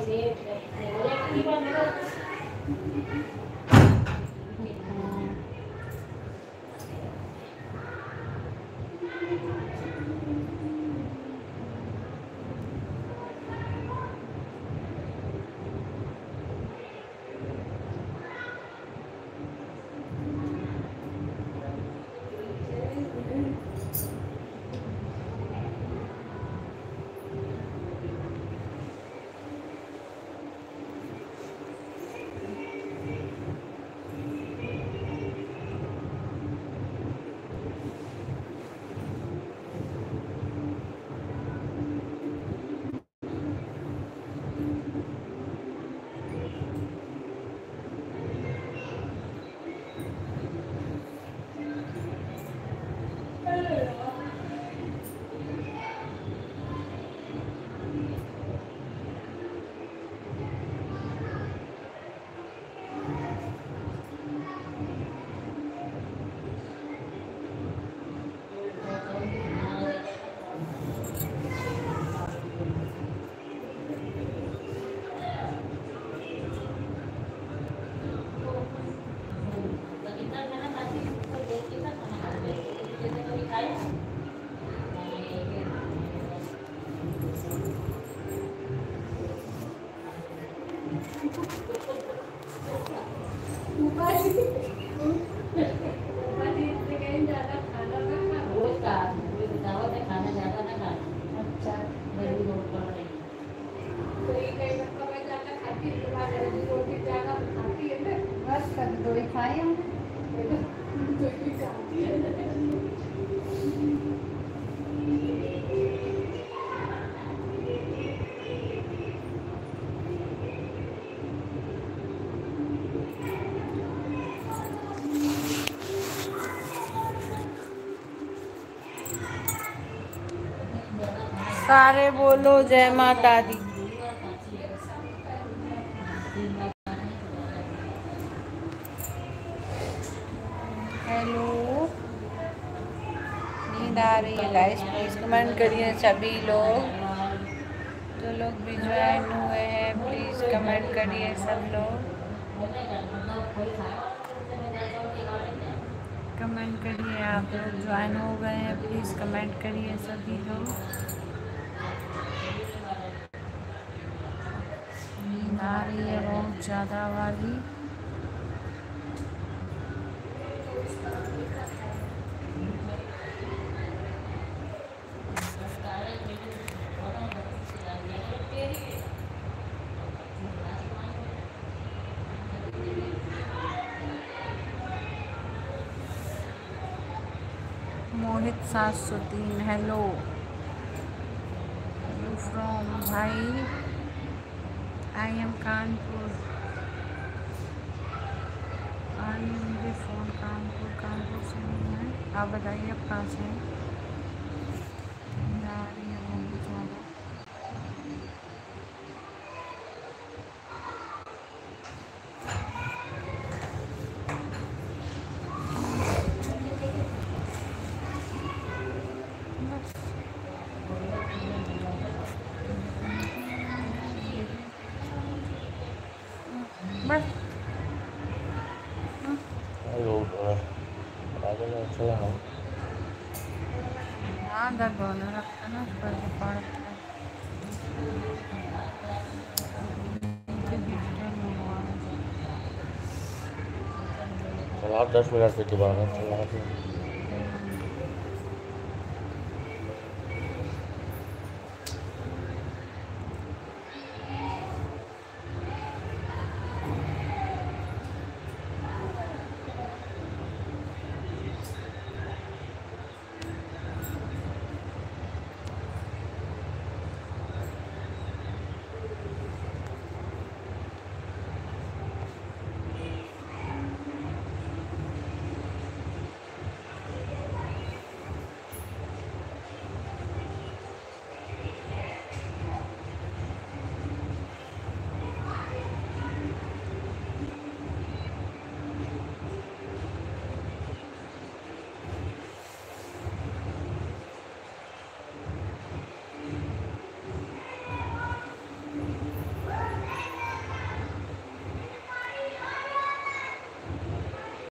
सारे बोलो जय माता दी। हेलो, नींद आ रही है गाइस? प्लीज़ कमेंट करिए सभी लोग, जो लोग भी ज्वाइन हुए हैं प्लीज़ कमेंट करिए सब लोग। कमेंट करिए, आप लोग ज्वाइन हो गए हैं प्लीज़ कमेंट करिए सभी लोग। नींद आ रही है बहुत ज़्यादा वाली। मोहित 703 हेलो फ्रॉम भाई आई एम कानपुर। आई मेरे फ़ोन कानपुर से नहीं है। आप बताइए आप कहाँ से हैं? आ रही है बहुत ज़्यादा। बस हाँ दर्द होने लगता है ना, पर चला 10 मिनट के दोबारा चला।